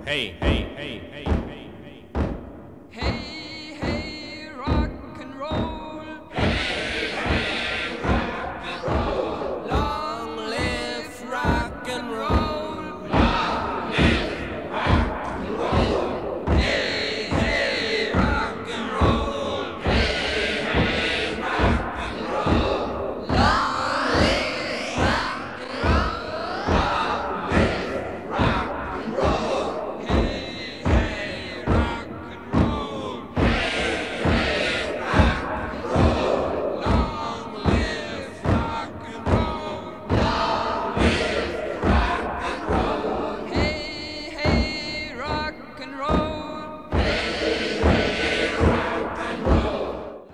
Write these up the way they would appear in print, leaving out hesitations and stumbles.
Hey, hey, hey, hey, hey, hey. Hey, hey, rock and roll. Hey, hey, rock and roll. Long live rock and roll. Long live rock and roll. Hey, hey, rock and roll. Hey, hey, rock and roll. Long live rock and roll. Long live rock and roll. Hey, hey, rock and roll. Hey, hey, rock and roll. Long live rock and roll. Long live rock and roll. Hey, hey, rock and roll. Hey, hey, rock and roll.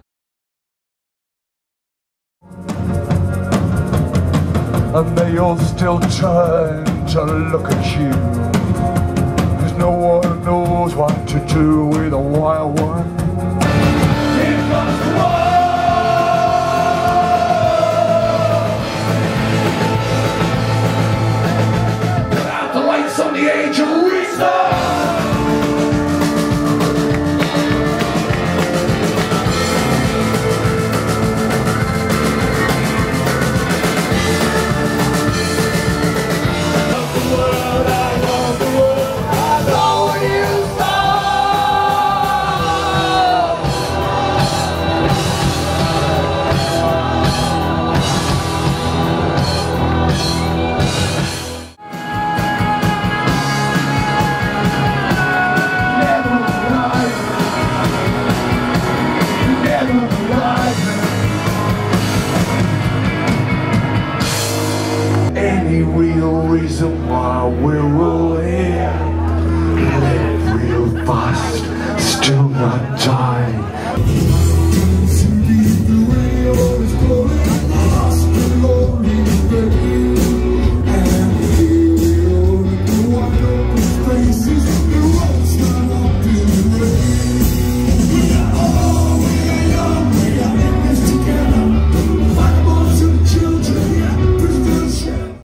And they all still turn to look at you, 'cause no one knows what to do with a wild one. Here comes the war! Put out the lights on the age of reason! Any real reason why we're